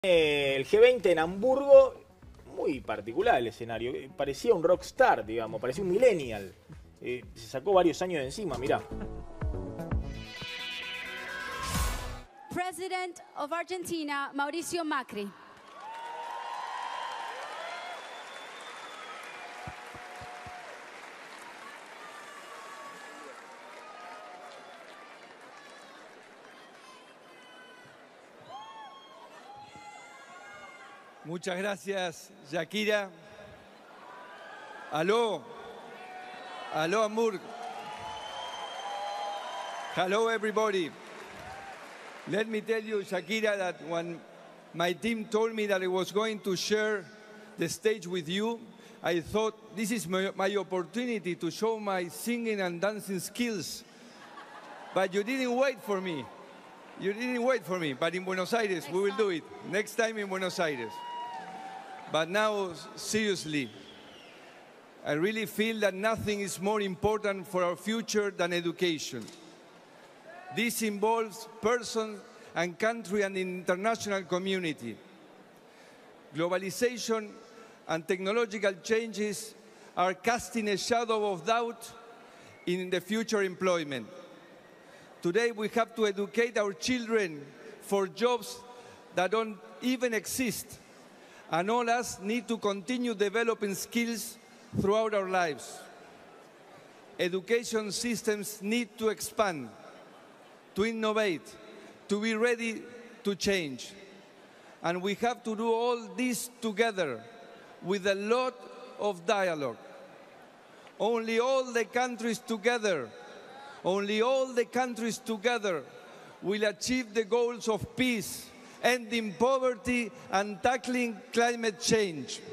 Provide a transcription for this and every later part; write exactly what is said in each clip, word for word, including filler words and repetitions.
El G veinte en Hamburgo, muy particular el escenario, parecía un rockstar, digamos, parecía un millennial. Eh, se sacó varios años de encima, mirá. President of Argentina, Mauricio Macri. Muchas gracias, Shakira. Aló. Aló, Hamburg. Hello, everybody. Let me tell you, Shakira, that when my team told me that I was going to share the stage with you, I thought this is my, my opportunity to show my singing and dancing skills. But you didn't wait for me. You didn't wait for me. But in Buenos Aires, we will do it. Next time in Buenos Aires. But now, seriously, I really feel that nothing is more important for our future than education. This involves person and country and international community. Globalization and technological changes are casting a shadow of doubt in the future employment. Today we have to educate our children for jobs that don't even exist. And all us need to continue developing skills throughout our lives. Education systems need to expand, to innovate, to be ready to change. And we have to do all this together with a lot of dialogue. Only all the countries together, only all the countries together will achieve the goals of peace, ending poverty and tackling climate change.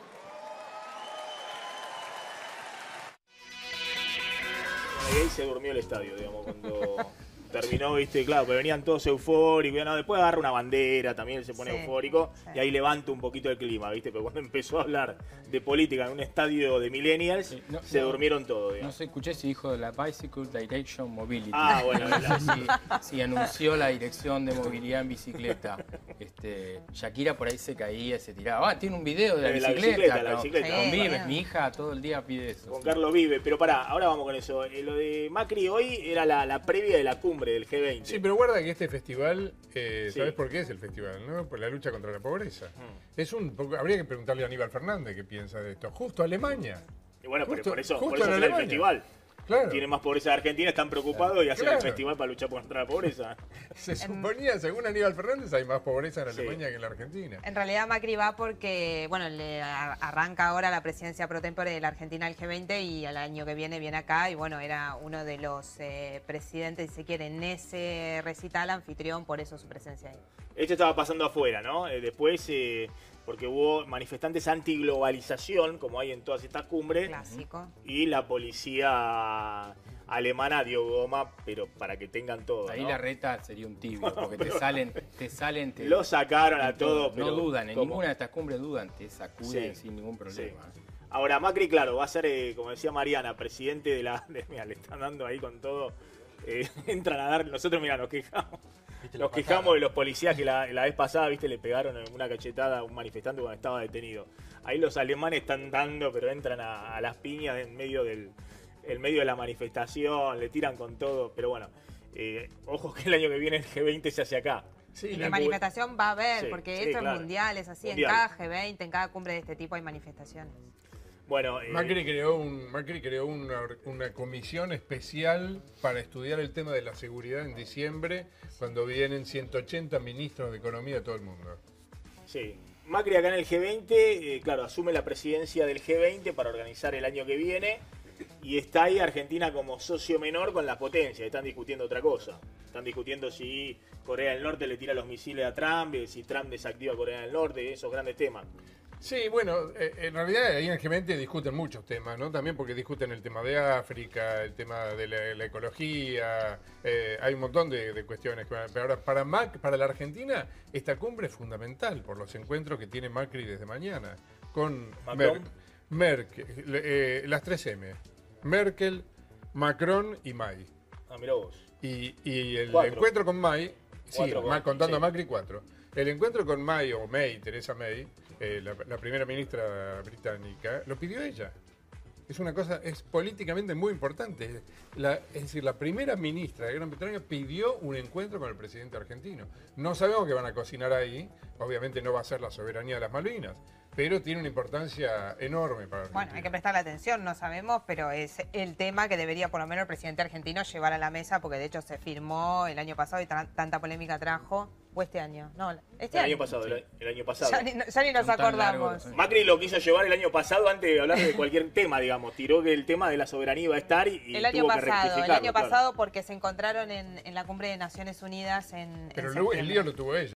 Ahí se durmió el estadio, digamos, cuando terminó, viste, claro, pero venían todos eufóricos, no, después agarra una bandera, también él se pone sí, eufórico, sí. Y ahí levanta un poquito el clima, viste, pero cuando empezó a hablar de política en un estadio de millennials, sí, no, se no, durmieron todos, digamos. No sé, escuché si dijo de la Bicycle Direction Mobility. Ah, bueno. No sé si, si anunció la dirección de movilidad en bicicleta. Este, Shakira por ahí se caía, se tiraba. Ah, tiene un video de la, de bicicleta. La bicicleta, la bicicleta. Sí, con Vives, mi hija todo el día pide eso. Con Carlos Vives, pero pará, ahora vamos con eso. Eh, lo de Macri hoy era la, la previa de la cumbre del G veinte. Sí, pero guarda que este festival, eh, ¿sabes sí. por qué es el festival? ¿No? Por la lucha contra la pobreza. Mm. Es un, habría que preguntarle a Aníbal Fernández qué piensa de esto. Justo Alemania. Y bueno, justo, pero por eso, por eso es el festival. Claro. Tiene más pobreza de Argentina, están preocupados y hacen claro. el festival para luchar contra la pobreza. Se suponía, según Aníbal Fernández, hay más pobreza en Alemania sí. que en la Argentina. En realidad Macri va porque, bueno, le arranca ahora la presidencia pro tempore de la Argentina al G veinte y al año que viene viene acá y bueno, era uno de los eh, presidentes, si se quiere, en ese recital anfitrión, por eso su presencia ahí. Esto estaba pasando afuera, ¿no? Eh, después... Eh, porque hubo manifestantes antiglobalización, como hay en todas estas cumbres. Clásico. Y la policía alemana dio goma, pero para que tengan todo, ahí ¿no? La reta sería un tibio, porque te salen... Te salen te, lo sacaron a todo, pero... No dudan, en ¿cómo? Ninguna de estas cumbres dudan, te sacuden sí, sin ningún problema. Sí. Ahora, Macri, claro, va a ser, eh, como decía Mariana, presidente de la... De, mira, le están dando ahí con todo. Eh, entran a dar... Nosotros, mira, nos quejamos. Nos quejamos de los policías que la, la vez pasada, viste, le pegaron una cachetada a un manifestante cuando estaba detenido. Ahí los alemanes están dando, pero entran a, a las piñas en medio del en medio de la manifestación, le tiran con todo. Pero bueno, eh, ojo que el año que viene el G veinte se hace acá. Sí, y la manifestación va a haber, sí, porque sí, esto claro. es mundial, es así, mundial. En cada G veinte, en cada cumbre de este tipo hay manifestaciones. Bueno, eh, Macri creó, un, Macri creó una, una comisión especial para estudiar el tema de la seguridad en diciembre, cuando vienen ciento ochenta ministros de Economía de todo el mundo. Sí, Macri acá en el G veinte, eh, claro, asume la presidencia del G veinte para organizar el año que viene y está ahí Argentina como socio menor con las potencias, están discutiendo otra cosa. Están discutiendo si Corea del Norte le tira los misiles a Trump, si Trump desactiva Corea del Norte, esos grandes temas. Sí, bueno, eh, en realidad ahí en el G veinte discuten muchos temas, ¿no? También porque discuten el tema de África, el tema de la, la ecología, eh, hay un montón de, de cuestiones. Pero ahora, para, Mac, para la Argentina, esta cumbre es fundamental por los encuentros que tiene Macri desde mañana con Mer Merkel, eh, las tres M, Merkel, Macron y May. Ah, mirá vos. Y, y el cuatro. encuentro con May, cuatro sí, con, contando sí. a Macri, cuatro. El encuentro con May, o May, Teresa May, eh, la, la primera ministra británica, lo pidió ella. Es una cosa, es políticamente muy importante. La, es decir, la primera ministra de Gran Bretaña pidió un encuentro con el presidente argentino. No sabemos qué van a cocinar ahí, obviamente no va a ser la soberanía de las Malvinas, pero tiene una importancia enorme para Argentina. Bueno, hay que prestarle atención, no sabemos, pero es el tema que debería por lo menos el presidente argentino llevar a la mesa, porque de hecho se firmó el año pasado y tanta polémica trajo. ¿O este año? No, este el año. año pasado, el, el año pasado. Ya ni, ya ni nos Son tan acordamos. largos, sí. Macri lo quiso llevar el año pasado antes de hablar de cualquier tema, digamos. Tiró que el tema de la soberanía iba a estar y, y El año tuvo que pasado, el rectificarlo, año claro. pasado porque se encontraron en, en la cumbre de Naciones Unidas en, Pero en luego el septiembre. lío lo tuvo ella.